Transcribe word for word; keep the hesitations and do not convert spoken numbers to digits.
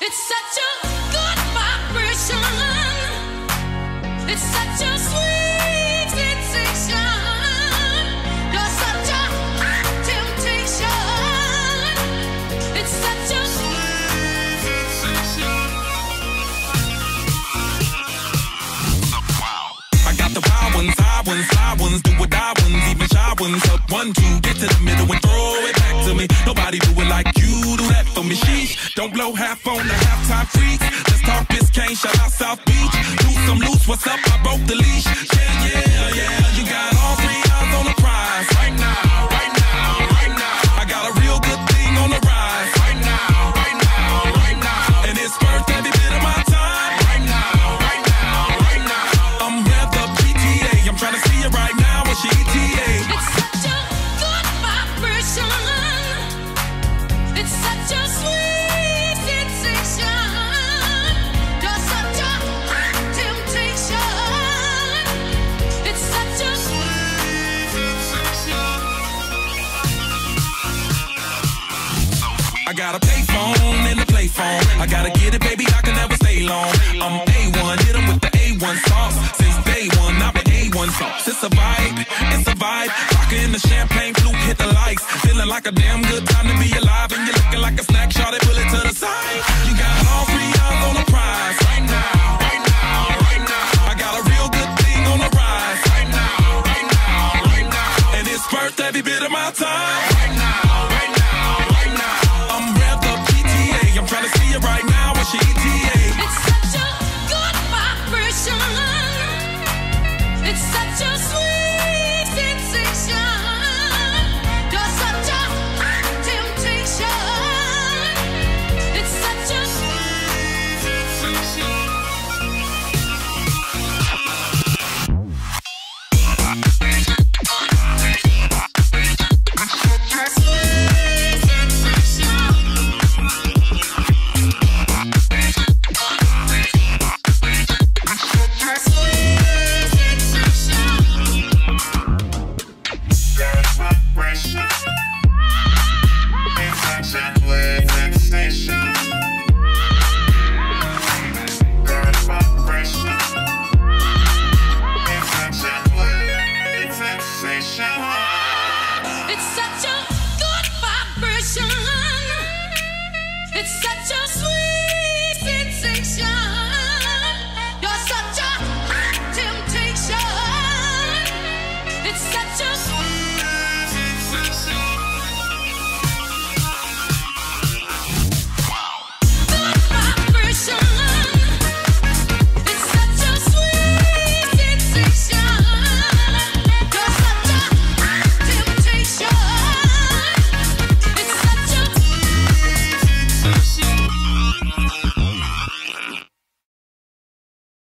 It's such a good vibration. It's such a sweet sensation. You're such a hot temptation. It's such a sweet sensation. I got the wild ones, high ones, side ones, do or die ones, even shy ones. Up one, two, get to the middle and throw it back to me. Nobody do it like you do that for me. Sheesh, don't blow half on the halftime freaks. Let's talk Biscayne, shout out South Beach. Loose, I'm loose, what's up? I broke the leash. Yeah, yeah, yeah. You got all three eyes on the prize. Right now, right now, right now. I got a real good thing on the rise. Right now, right now, right now. And it's worth every bit of my time. Right now, right now, right now. I'm revved up G T A. I'm trying to see it right now when she E T A. It's such a good vibration. It's such a sweet sensation. You're such a hot temptation. It's such a sweet sensation. I got a payphone and a play phone. I gotta get it, baby, I can never stay long. I'm A one, hit 'em with the A one sauce. Since day one, I've been A one sauce. It's a vibe, it's a vibe. Rockin' the champagne flute, hit the lights. Feeling like a damn good time to be alive. And you're looking like a snack, shot it, pull it to the side. You got all three eyes on the prize. Right now, right now, right now. I got a real good thing on the rise. Right now, right now, right now. And it's worth every bit of my time. Right now, right now, right now. I'm revved up G T A. I'm trying to see it right now when she E T A. It's such a good vibration. It's such a sweet sensation. You're such a hot temptation. It's such a sweet sensation. It's such a good vibration. It's such a sweet